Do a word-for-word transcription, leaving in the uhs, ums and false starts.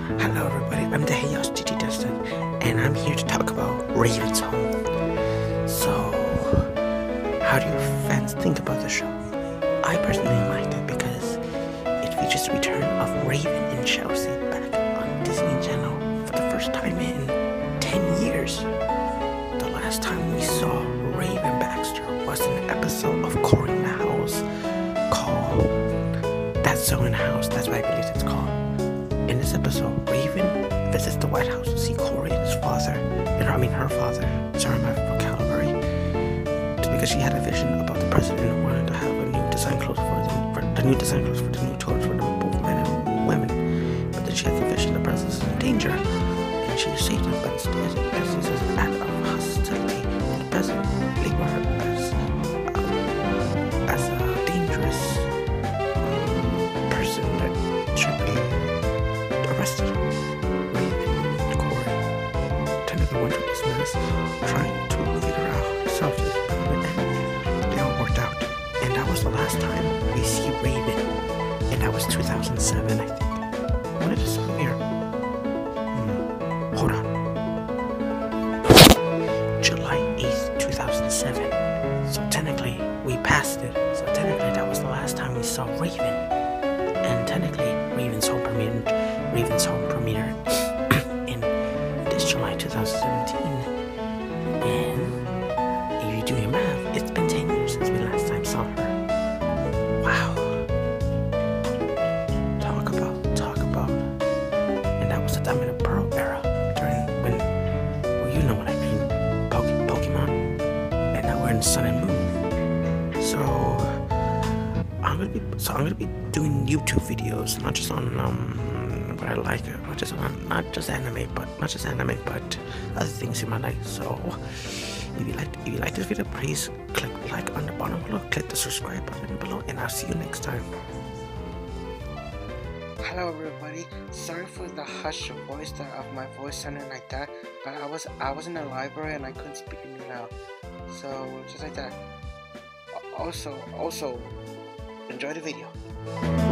Hello everybody, I'm the T H D Dustin, and I'm here to talk about Raven's Home. So, how do your fans think about the show? I personally liked it because it features the return of Raven and Chelsea back on Disney Channel for the first time in ten years. The last time we saw Raven Baxter was in an episode of Cory in the House called That's So in the House, that's what I believe it's called. In this episode, Raven visits the White House to see Cory and his father, and I mean her father, sorry my vocabulary, it's because she had a vision about the president and wanted to have a new design clothes for them, for the new design clothes for the new tours for them, both men and women. But then she has the vision the president is in danger, and she saved him, but instead, as this is an act of hostility to the president, label her as, uh, as a dangerous um, person that should be arrested. Raven and Cory technically went through this mess, trying to figure out herself, and they all worked out. And that was the last time we see Raven, and that was two thousand seven, I think. When did this premiere? Hmm. Hold on. July eighth, two thousand seven. So technically, we passed it. So technically, that was the last time we saw Raven. And technically, Raven's Home premiered. Raven's Home premiered in this July two thousand seventeen. And if you do your math, it's been ten years since we last time saw her. Wow. Talk about, talk about. And that was the Diamond and Pearl era, during when, well, you know what I mean, Poke, Pokemon. And now we're in Sun and Moon. So I'm gonna be, so I'm gonna be doing YouTube videos, not just on um. what I like, not just not just anime, but not just anime, but other things in my life. So, if you like, if you like this video, please click like on the bottom below, click the subscribe button below, and I'll see you next time. Hello everybody, sorry for the hush voice that of my voice sounding like that, but I was I was in the library and I couldn't speak it out, so just like that. Also, also enjoy the video.